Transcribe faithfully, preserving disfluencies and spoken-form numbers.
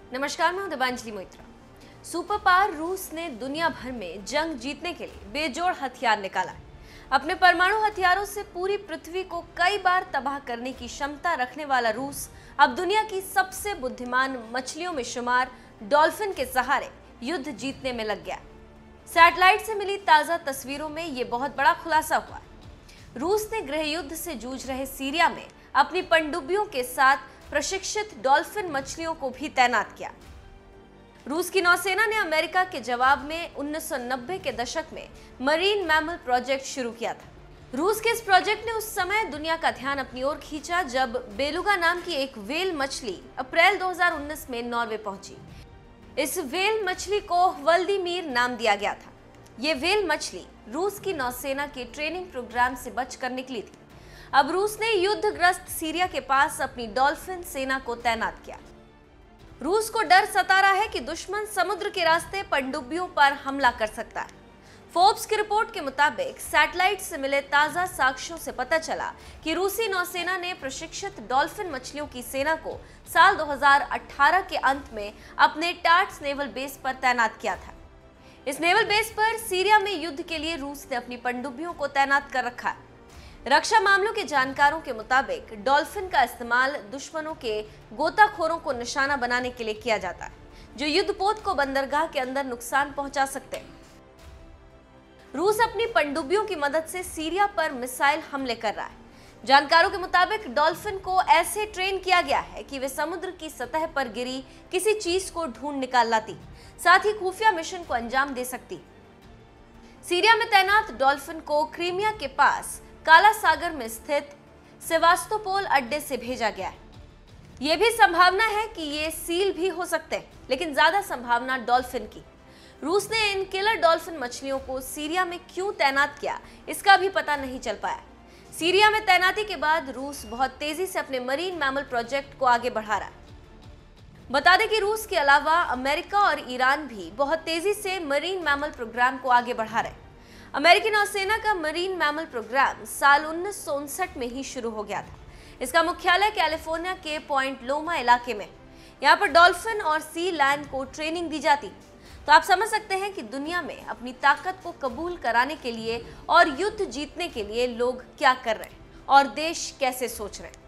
नमस्कार, मैं हूं दिबांजलि मोइत्रा। सुपर पावर रूस ने दुनिया भर में जंग जीतने के लिए बेजोड़ हथियार निकाला है। अपने परमाणु हथियारों से पूरी पृथ्वी को कई बार तबाह करने की क्षमता रखने वाला रूस अब दुनिया की सबसे बुद्धिमान मछलियों में शुमार डॉल्फिन के सहारे युद्ध जीतने में लग गया। सैटेलाइट से मिली ताजा तस्वीरों में ये बहुत बड़ा खुलासा हुआ। रूस ने गृह युद्ध से जूझ रहे सीरिया में अपनी पनडुब्बियों के साथ प्रशिक्षित डॉल्फिन मछलियों को भी तैनात किया। रूस की नौसेना ने अमेरिका के जवाब में उन्नीस सौ नब्बे के दशक में मरीन मैमल प्रोजेक्ट शुरू किया था। रूस के इस प्रोजेक्ट ने उस समय दुनिया का ध्यान अपनी ओर खींचा जब बेलुगा नाम की एक व्हेल मछली अप्रैल दो हज़ार उन्नीस में नॉर्वे पहुंची। इस व्हेल मछली को व्लादिमीर नाम दिया गया था। ये व्हेल मछली रूस की नौसेना के ट्रेनिंग प्रोग्राम से बचकर निकली थी। अब रूस ने युद्धग्रस्त सीरिया के पास अपनी डॉल्फिन सेना को तैनात किया। रूस को डर सता रहा है कि दुश्मन समुद्र के रास्ते पनडुब्बियों पर हमला कर सकता है। फोर्ब्स की रिपोर्ट के मुताबिक सैटेलाइट से मिले ताजा साक्ष्यों से पता चला कि रूसी नौसेना ने प्रशिक्षित डॉल्फिन मछलियों की सेना को साल दो हज़ार अठारह के अंत में अपने टार्ट्स नेवल बेस पर तैनात किया था। इस नेवल बेस पर सीरिया में युद्ध के लिए रूस ने अपनी पनडुब्बियों को तैनात कर रखा है। रक्षा मामलों के जानकारों के मुताबिक डॉल्फिन का इस्तेमाल दुश्मनों के गोताखोरों को निशाना बनाने के लिए किया जाता है, जो युद्धपोत को बंदरगाह के अंदर नुकसान पहुंचा सकते हैं। रूस अपनी पनडुब्बियों की मदद से सीरिया पर मिसाइल हमले कर रहा है। जानकारों के मुताबिक डॉल्फिन को ऐसे ट्रेन किया गया है कि वे समुद्र की सतह पर गिरी किसी चीज को ढूंढ निकाल लाती, साथ ही खुफिया मिशन को अंजाम दे सकती। सीरिया में तैनात डॉल्फिन को क्रीमिया के पास काला सागर में स्थित सेवास्तोपोल अड्डे से भेजा गया है। यह भी संभावना है कि ये सील भी हो सकते हैं, लेकिन ज्यादा संभावना डॉल्फिन की। रूस ने इन किलर डॉल्फिन मछलियों को सीरिया में क्यों तैनात किया, इसका भी पता नहीं चल पाया। सीरिया में तैनाती के बाद रूस बहुत तेजी से अपने मरीन मैमल प्रोजेक्ट को आगे बढ़ा रहा है। बता दें कि रूस के अलावा अमेरिका और ईरान भी बहुत तेजी से मरीन मैमल प्रोग्राम को आगे बढ़ा रहे हैं। अमेरिकी नौसेना का मरीन मैमल प्रोग्राम साल उन्नीस सौ उनसठ में ही शुरू हो गया था। इसका मुख्यालय कैलिफोर्निया के पॉइंट लोमा इलाके में। यहाँ पर डॉल्फिन और सी लैंड को ट्रेनिंग दी जाती। तो आप समझ सकते हैं कि दुनिया में अपनी ताकत को कबूल कराने के लिए और युद्ध जीतने के लिए लोग क्या कर रहे हैं और देश कैसे सोच रहे हैं।